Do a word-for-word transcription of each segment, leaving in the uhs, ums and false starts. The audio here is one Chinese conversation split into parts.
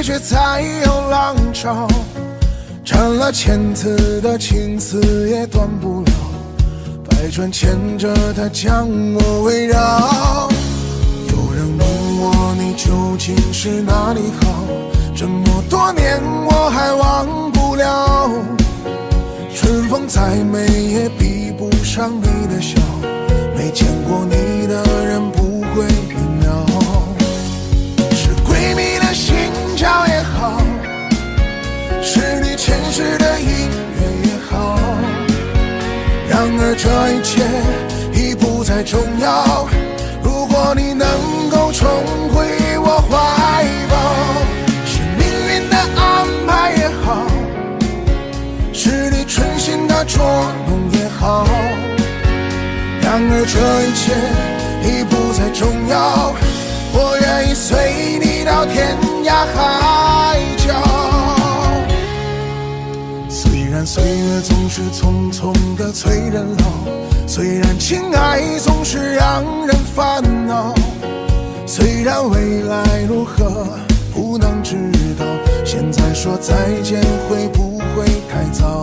却才有浪潮。斩了千次的情丝也断不了，百转牵着它将我围绕。有人问我你究竟是哪里好，这么多年我还忘不了。春风再美也比不上你的笑，没见过你的人不会明了。是闺蜜的心照也好，是你前世的姻缘也好，然而这一切已不再重要。如果你能够重回我怀抱，是命运的安排也好，是你春心的捉弄也好，然而这一切已不再重要。我愿意随你到天涯海角。虽然岁月总是匆匆的催人老，虽然情爱总是让人烦恼，虽然未来如何不能知道，现在说再见会不会太早？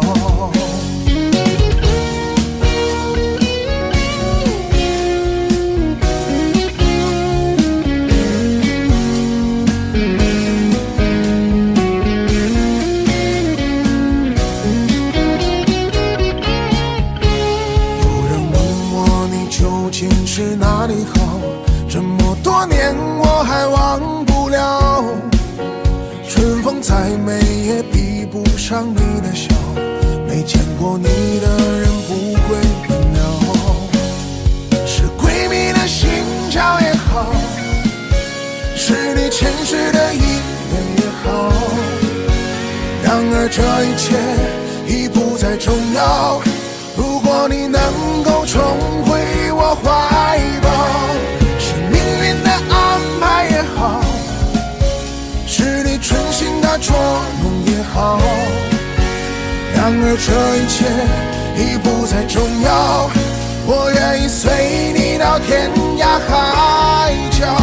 是哪里好，这么多年我还忘不了。春风再美也比不上你的笑，没见过你的人不会明了。是闺蜜的心照也好，是你前世的姻缘也好，然而这一切已不再重要。如果你能够重回我怀抱，是命运的安排也好，是你春心的捉弄也好，然而这一切已不再重要。我愿意随你到天涯海角。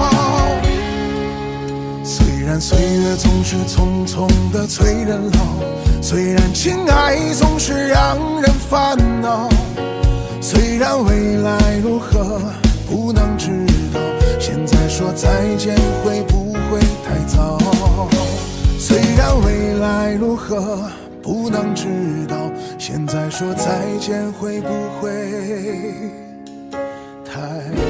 虽然岁月总是匆匆的催人老，虽然情爱总是让人烦恼，虽然未来如何不能知道，现在说再见会不会太早？虽然未来如何不能知道，现在说再见会不会太